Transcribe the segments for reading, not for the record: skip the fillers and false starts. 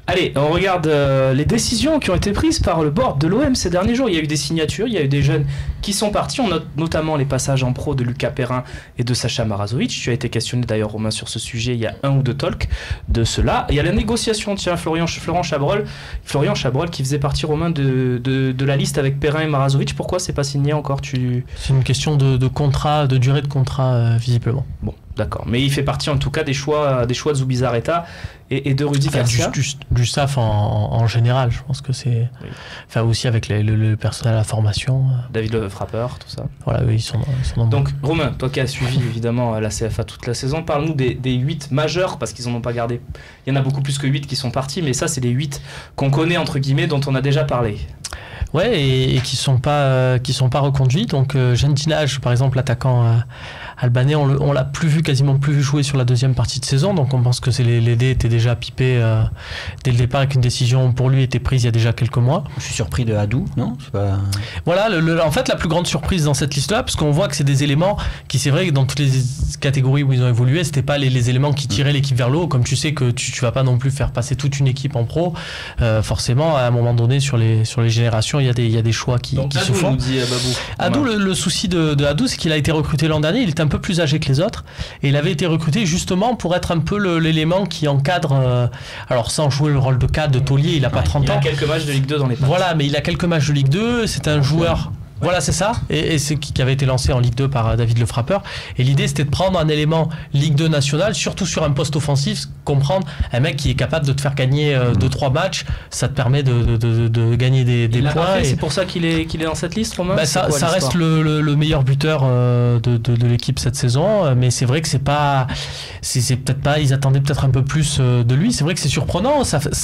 Allez, on regarde les décisions qui ont été prises par le board de l'OM ces derniers jours. Il y a eu des signatures, il y a eu des jeunes qui sont partis. On note notamment les passages en pro de Lucas Perrin et de Sacha Marazovic. Tu as été questionné d'ailleurs, Romain, sur ce sujet. Il y a un ou deux talks de cela. Il y a la négociation, tiens, Florian Chabrol qui faisait partie, Romain, de la liste avec Perrin et Marazovic. Pourquoi c'est pas signé encore? C'est une question de contrat, de durée de contrat, visiblement. Bon, d'accord. Mais il fait partie en tout cas des choix de Zubizarreta et de Rudy Garcia. Du staff en général, je pense que c'est... Oui. Enfin, aussi avec le personnel à la formation. David Le Frappeur, tout ça. Voilà, eux, ils sont Donc, Romain, toi qui as suivi évidemment la CFA toute la saison, parle-nous des 8 majeurs, parce qu'ils n'en ont pas gardé. Il y en a beaucoup plus que 8 qui sont partis, mais ça, c'est les 8 qu'on connaît, entre guillemets, dont on a déjà parlé. Ouais, et qui sont pas reconduits. Donc, Jeanne Dinage, par exemple, l'attaquant albanais, on l'a quasiment plus vu jouer sur la deuxième partie de saison. Donc, on pense que les dés étaient déjà pipés dès le départ et qu'une décision pour lui était prise il y a déjà quelques mois. Je suis surpris de Hadou, non? Voilà, en fait, la plus grande surprise dans cette liste-là, parce qu'on voit que c'est des éléments qui, c'est vrai que dans toutes les catégories où ils ont évolué, c'était pas les éléments qui tiraient l'équipe vers le haut. Comme tu sais que tu vas pas non plus faire passer toute une équipe en pro, forcément, à un moment donné, sur les générations, il y a des choix qui se font. Hadou, le souci de Hadou, c'est qu'il a été recruté l'an dernier, il était un peu plus âgé que les autres, et il avait été recruté justement pour être un peu l'élément qui encadre, alors sans jouer le rôle de cadre, de taulier, il a pas 30 ans. Il a quelques matchs de Ligue 2 dans les pattes. Voilà, mais il a quelques matchs de Ligue 2, c'est un joueur... Voilà, c'est ça, et c'est qui avait été lancé en Ligue 2 par David Le Frappeur. Et l'idée, c'était de prendre un élément Ligue 2 national, surtout sur un poste offensif, comprendre un mec qui est capable de te faire gagner 2-3 matchs, ça te permet de gagner des points. C'est pour ça qu'il est dans cette liste, Romain? Ça reste le meilleur buteur de l'équipe cette saison, mais c'est vrai que c'est peut-être pas, ils attendaient peut-être un peu plus de lui. C'est vrai que c'est surprenant,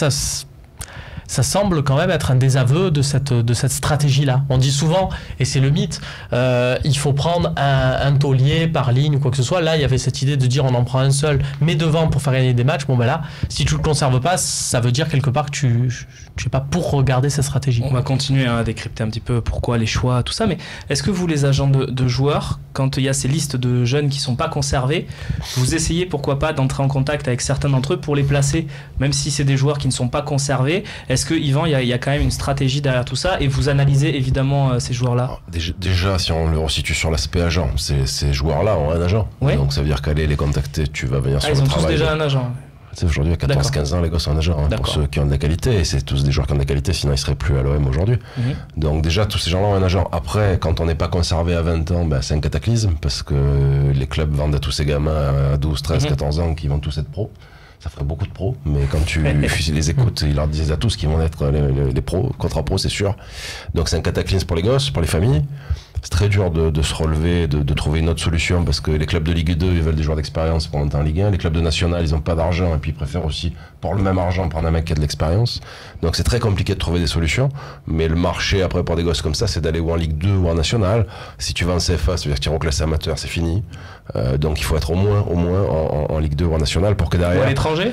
ça semble quand même être un désaveu de cette stratégie-là. On dit souvent, et c'est le mythe, il faut prendre un taulier par ligne ou quoi que ce soit. Là, il y avait cette idée de dire on en prend un seul, mais devant pour faire gagner des matchs. Bon, ben là, si tu le conserves pas, ça veut dire quelque part que tu sais pas, pour regarder cette stratégie. On va continuer à décrypter un petit peu pourquoi les choix, tout ça, mais est-ce que vous, les agents de joueurs, quand il y a ces listes de jeunes qui sont pas conservés, vous essayez pourquoi pas d'entrer en contact avec certains d'entre eux pour les placer, même si c'est des joueurs qui ne sont pas conservés? Est-ce que, Yvan, il y a quand même une stratégie derrière tout ça, et vous analysez évidemment ces joueurs-là? Déjà, si on le resitue sur l'aspect agent, ces joueurs-là ont un agent. Oui. Donc ça veut dire qu'aller les contacter, tu vas venir sur le travail. Ils ont tous déjà un agent. Aujourd'hui, à 14-15 ans, les gosses ont un agent, pour ceux qui ont de la qualité, et c'est tous des joueurs qui ont de la qualité, sinon ils seraient plus à l'OM aujourd'hui. Donc déjà, tous ces gens-là ont un agent. Après, quand on n'est pas conservé à 20 ans, c'est un cataclysme, parce que les clubs vendent à tous ces gamins à 12, 13, 14 ans qui vont tous être pros. Ça ferait beaucoup de pros, mais quand tu les écoutes, ils leur disent à tous qu'ils vont être les pros, contre-pros, c'est sûr. Donc c'est un cataclysme pour les gosses, pour les familles. C'est très dur de se relever, de trouver une autre solution, parce que les clubs de Ligue 2, ils veulent des joueurs d'expérience pour monter en Ligue 1. Les clubs de National, ils n'ont pas d'argent, et puis ils préfèrent aussi, pour le même argent, prendre un mec qui a de l'expérience. Donc c'est très compliqué de trouver des solutions. Mais le marché, après, pour des gosses comme ça, c'est d'aller ou en Ligue 2 ou en National. Si tu vas en CFA, ça veut dire que tu es reclassé amateur, c'est fini. Donc il faut être au moins en Ligue 2 ou en National pour que derrière... Ou à l'étranger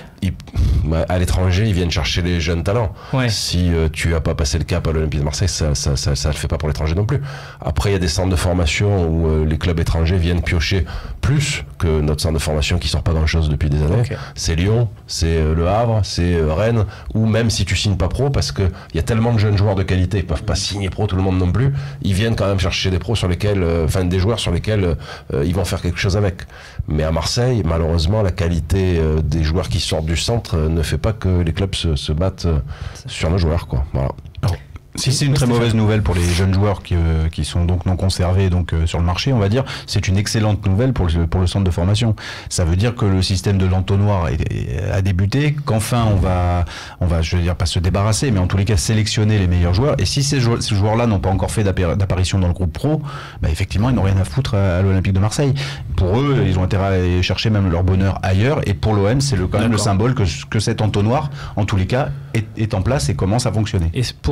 à l'étranger, ils viennent chercher les jeunes talents. Ouais. Si tu n'as pas passé le cap à l'Olympique de Marseille, ça le fait pas pour l'étranger non plus. Après, il y a des centres de formation où les clubs étrangers viennent piocher plus que notre centre de formation qui sort pas grand chose depuis des années. Okay. C'est Lyon, c'est Le Havre, c'est Rennes, ou même si tu signes pas pro, parce que il y a tellement de jeunes joueurs de qualité, ils peuvent pas signer pro tout le monde non plus, ils viennent quand même chercher des pros sur lesquels, des joueurs sur lesquels ils vont faire quelque chose avec. Mais à Marseille, malheureusement, la qualité des joueurs qui sortent du centre ne fait pas que les clubs se battent sur nos joueurs, quoi. Voilà. Si c'est une très mauvaise nouvelle pour les jeunes joueurs qui sont donc non conservés sur le marché, on va dire, c'est une excellente nouvelle pour le centre de formation. Ça veut dire que le système de l'entonnoir a débuté, qu'enfin on va, je veux dire, pas se débarrasser, mais en tous les cas sélectionner les meilleurs joueurs. Et si ces joueurs-là n'ont pas encore fait d'apparition dans le groupe pro, effectivement, ils n'ont rien à foutre à l'Olympique de Marseille. Pour eux, ils ont intérêt à aller chercher même leur bonheur ailleurs. Et pour l'OM, c'est quand même le symbole que cet entonnoir, en tous les cas, est en place et commence à fonctionner. Et pour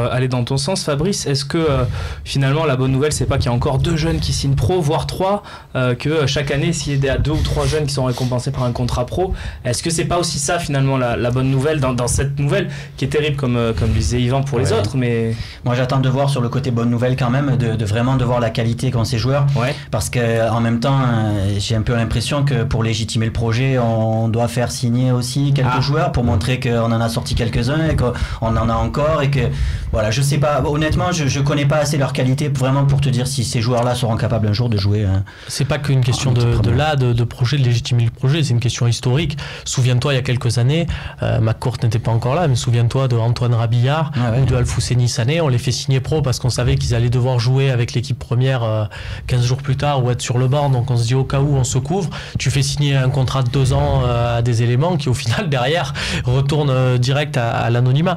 aller dans ton sens, Fabrice. Est-ce que finalement la bonne nouvelle, c'est pas qu'il y a encore 2 jeunes qui signent pro, voire 3, que chaque année, s'il y a 2 ou 3 jeunes qui sont récompensés par un contrat pro, est-ce que c'est pas aussi ça finalement la bonne nouvelle dans cette nouvelle qui est terrible comme disait Yvan pour les autres, mais moi j'attends de voir sur le côté bonne nouvelle quand même, de vraiment de voir la qualité qu'ont ces joueurs, parce que en même temps j'ai un peu l'impression que pour légitimer le projet, on doit faire signer aussi quelques joueurs pour montrer qu'on en a sorti quelques-uns et qu'on en a encore, et que voilà, je sais pas, honnêtement je connais pas assez leur qualité vraiment pour te dire si ces joueurs-là seront capables un jour de jouer. C'est pas qu'une question de projet, de légitimer le projet, c'est une question historique. Souviens-toi, il y a quelques années, McCourt n'était pas encore là, mais souviens-toi de Antoine Rabillard ou de Alfousseni Sané, on les fait signer pro parce qu'on savait qu'ils allaient devoir jouer avec l'équipe première 15 jours plus tard ou être sur le banc, donc on se dit au cas où on se couvre, tu fais signer un contrat de 2 ans à des éléments qui au final derrière retournent direct à l'anonymat.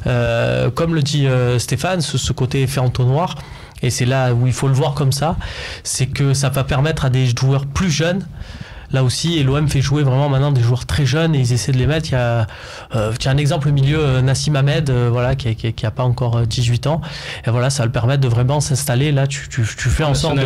Comme le dit Stéphane, ce côté effet entonnoir, et c'est là où il faut le voir comme ça, c'est que ça va permettre à des joueurs plus jeunes. Là aussi, et l'OM fait jouer vraiment maintenant des joueurs très jeunes et ils essaient de les mettre. Il y a un exemple au milieu, Nassim Ahmed, qui a pas encore 18 ans. Et voilà, ça va le permettre de vraiment s'installer. Là, tu fais en sorte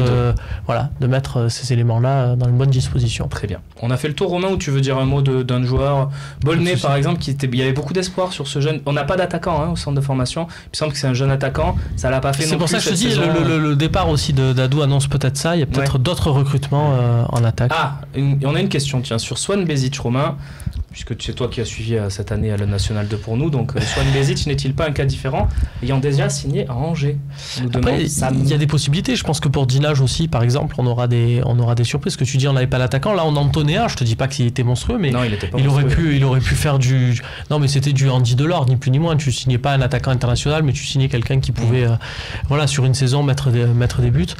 de mettre ces éléments-là dans une bonne disposition. Très bien. On a fait le tour, Romain, où tu veux dire un mot d'un joueur Bolnay, par exemple, il y avait beaucoup d'espoir sur ce jeune. On n'a pas d'attaquant au centre de formation. Il me semble que c'est un jeune attaquant. Ça l'a pas fait non plus. C'est pour ça que je te dis, le départ aussi d'Adou annonce peut-être ça. Il y a peut-être d'autres recrutements en attaque. On a une question, tiens, sur Swan Bezic, Romain, puisque c'est toi qui as suivi cette année à le National 2 pour nous, donc Swan Bezic n'est-il pas un cas différent, ayant déjà signé à Angers? Après, il y a des possibilités. Je pense que pour Dinage aussi, par exemple, on aura des surprises. Ce que tu dis, on n'avait pas l'attaquant. Là, on en tenait un. Je te dis pas qu'il était monstrueux, mais non, il aurait pu faire du. Non, mais c'était du Andy Delors, ni plus ni moins. Tu signais pas un attaquant international, mais tu signais quelqu'un qui pouvait, sur une saison mettre des buts.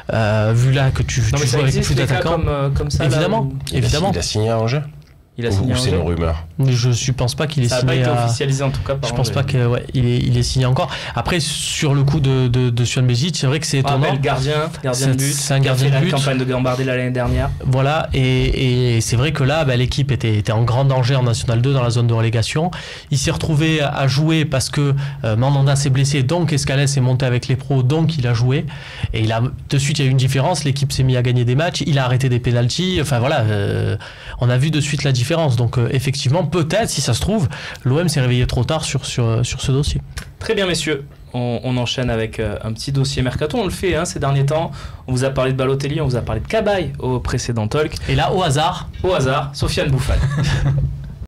Vu là que tu joues avec plus d'attaquants, comme ça, évidemment. Il a signé à Angers. Ou c'est une rumeur? Je pense pas qu'il est signé. Ça n'a pas été officialisé en tout cas. Je pense pas qu'il est signé encore. Après, sur le coup de Swan Bezic, c'est vrai que c'est étonnant. Le gardien de but. C'est un gardien de but. La campagne de Gambardella l'année dernière. Voilà, et c'est vrai que là, l'équipe était en grand danger en National 2 dans la zone de relégation. Il s'est retrouvé à jouer parce que Mandanda s'est blessé, donc Escalès est monté avec les pros, donc il a joué. Et de suite, il y a eu une différence. L'équipe s'est mise à gagner des matchs. Il a arrêté des pénaltys. Enfin voilà, on a vu de suite la différence. Donc effectivement, peut-être, si ça se trouve, l'OM s'est réveillé trop tard sur ce dossier. Très bien, messieurs. On enchaîne avec un petit dossier Mercato. On le fait ces derniers temps. On vous a parlé de Balotelli, on vous a parlé de Cabaye au précédent talk. Et là, au hasard, Sofiane Bouffal.